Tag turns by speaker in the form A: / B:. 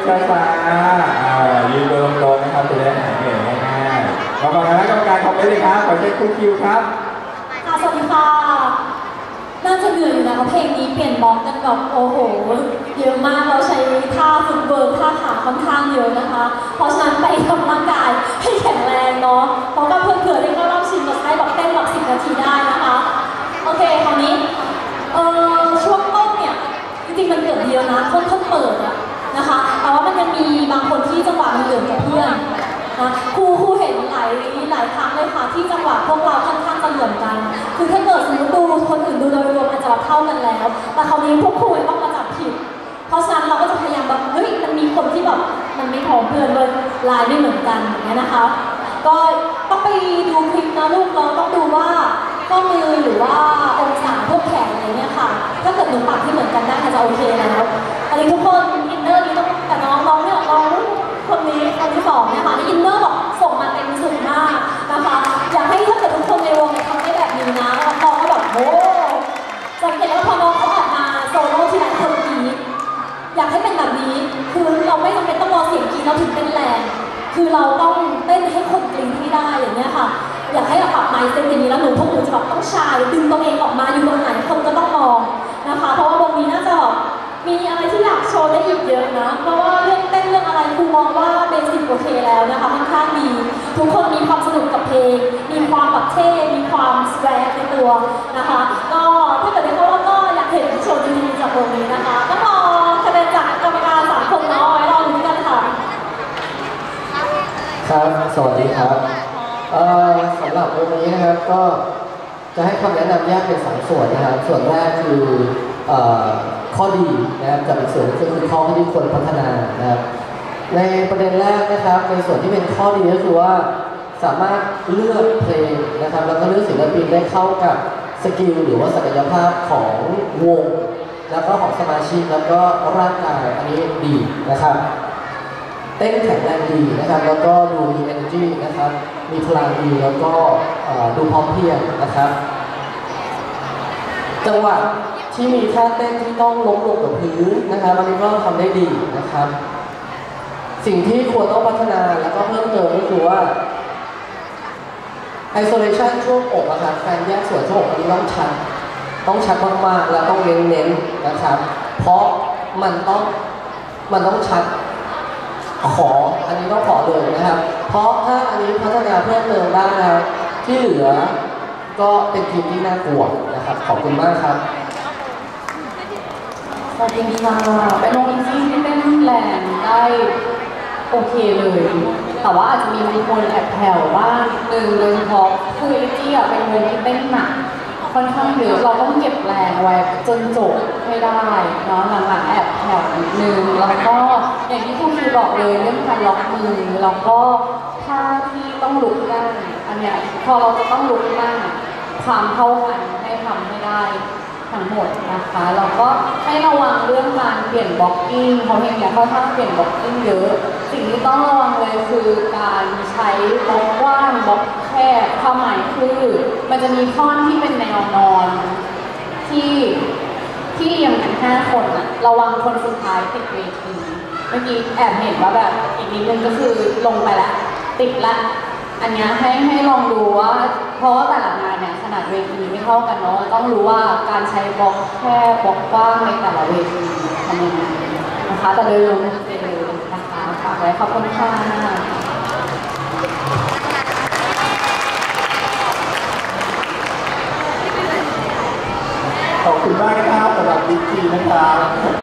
A: ช้าๆยืนตัวตรงๆนะครับจะได้หายเหนื่อยง่ายๆมาฟังคณะกรรมการคอมเมนต์เลยครับขอเชิญคุณคิวครับ
B: ค่ะสวัสดีค่ะน่าจะเหนื่อยอยู่นะเพราะเพลงนี้เปลี่ยนบล็อกกันแบบโอ้โหเยอะมากเราใช้ท่าฟุตเวิร์กท่าขาค่อนข้างเยอะนะคะเพราะฉะนั้นไปทำร่างกายให้แข็งแรงเนาะเพราะว่าเผื่อได้เข้ารอบชิงแบบให้แบบเต้นแบบ10 นาทีได้นะคะโอเคคราวนี้ช่วงต้นเนี่ยจริงๆมันเกิดเยอะนะคนเปิดอะนะคะแต่ว่ามันยังมีบางคนที่จังหวะมันเหลื่อมกับเพื่อนนะครูเห็นหลายครั้งเลยค่ะที่จังหวะพวกเราค่อนข้างจะเหลื่อมกันคือถ้าเกิดสมมติดูคนอื่นดูโดยรวมอาจจะเท่ากันแล้วแต่คราวนี้พวกครูต้องมาจับผิดเพราะฉะนั้นเราก็จะพยายามแบบเฮ้ยมันมีคนที่แบบมันไม่พร้อมเพื่อนเลยลายไม่เหมือนกันอย่างเงี้ยนะคะก็ต้องไปดูคลิปนะลูกเราต้องดูว่าข้อมือหรือว่าองศาพวกแขนอะไรเนี่ยค่ะถ้าเกิดหนูปรับที่เหมือนกันได้จะโอเคแล้วอะไรทุกคนอินเนอร์นี้ต้องแต่น้องเนี่ยน้องคนที่สองเนี่ยค่ะอินเนอร์บอกส่งมาเต็มสุดมากนะคะอยากให้ถ้าเกิดทุกคนในวงทำได้แบบนี้นะแล้วน้องก็แบบโอ้สังเกตว่าพอน้องเขาออกมาโซโล่ที่ไหนคนกรี๊ดอยากให้เป็นแบบนี้คือเราไม่จำเป็นต้องรอเสียงกรี๊ดเราถึงเต้นแรงคือเราต้องเต้นให้คนกรี๊ดให้ได้อย่างเงี้ยค่ะอยากให้เราปรับไมซ์เซ็ตอย่างนี้แล้วพวกหนูจะแบบต้องชายดึงตัวเองออกมาอยู่ตรงไหนคนก็ต้องมองนะคะเพราะว่าวงนี้น่าจะมีอะไรที่อยากโชว์ได้อีกเยอะนะเพราะว่าเรื่องเต้นเรื่องอะไรครูมองว่าเบสิกโอเคแล้วนะคะค่อนข้างดีทุกคนมีความสนุกกับเพลงมีความแบบเท่มีความสแวร์ในตัวนะคะก็ถ้าเกิดได้เข้ารอบก็อยากเห็นโชว์ดีๆจากวงนี้นะคะก็รอคะแนนจากกรรมการ3 คนเนาะไว้รอลุ้นกันค่ะ
C: ครับสวัสดีครับสำหรับวงนี้นะครับก็จะให้คำแนะนำแยกเป็น2 ส่วนนะครับส่วนแรกคือข้อดีนะครับกับอีกส่วนนึงคือข้อที่ควรพัฒนานะครับในประเด็นแรกนะครับในส่วนที่เป็นข้อดีก็คือว่าสามารถเลือกเพลงนะครับแล้วก็เลือกศิลปินได้เข้ากับสกิลหรือว่าศักยภาพของวงแล้วก็ของสมาชิกแล้วก็ร่างกายอันนี้ดีนะครับเต้นแข็งแรงดีนะครับแล้วก็ดูมี energy นะครับมีพลังดีแล้วก็ดูพร้อมเพรียงนะครับจังหวะที่มีท่าเต้นที่ต้องล้มลงกับพื้นนะครับอันนี้ก็ทำได้ดีนะครับสิ่งที่ควรต้องพัฒนาแล้วก็เพิ่มเติมก็คือว่า isolation ช่วงอกนะครับการแยกส่วนช่วงอกอันนี้ต้องชัดมากๆแล้วต้องเน้นนะครับเพราะมันต้องชัดอันนี้ต้องขอเลยนะครับเพราะถ้าอันนี้พัฒนาเพิ่มเติมได้แล้วที่เหลือก็เป็นทีมที่น่ากลัวนะครับขอบคุณมากครับ
D: สวัสดีค่ะเป็นวงอินดี้ที่เต้นแรงได้โอเคเลยแต่ว่าอาจจะมีบางคนแอบแผ่วบ้างโดยเฉพาะคืออินดี้เป็นวงที่เต้นหนักค่อนข้างเยอะเราต้องเก็บแรงไว้จนจบให้ได้เนาะหลังๆแอบแผ่วนิดนึงแล้วก็อย่างที่คุณครูบอกเลยเรื่องการล็อกมือแล้วก็ท่าที่ต้องลุกนั่งอันเนี้ยพอเราจะต้องลุกนั่งความเท่ากันให้ทำให้ได้ทั้งหมดนะคะแล้วก็ให้ระวังเรื่องการเปลี่ยนบล็อกกิ้งเพราะเพลงนี้ค่อนข้างเปลี่ยนบล็อกกิ้งเยอะสิ่งที่ต้องระวังเลยคือการใช้บล็อกกว้างบล็อกแคบความหมายคือมันจะมีท่อนที่เป็นแนวนอนที่ยังกัน5 คนอะระวังคนสุดท้ายติดเวทีเมื่อกี้แอบเห็นว่าแบบอีกนิดนึงก็คือลงไปแล้วติดละอันนี้ให้ลองดูว่าเพราะว่าแต่ละงานเนี่ยขนาดเวทีไม่เท่ากันเนาะต้องรู้ว่าการใช้บล็อกแคบบล็อกกว้างในแต่ละเวทีทำยังไงนะคะแต่โดยรวมเป็นเลยนะคะฝากไว้ขอบคุณค่ะ
A: ขอบคุณมากนะครับสำหรับบิ๊กซีนะครับ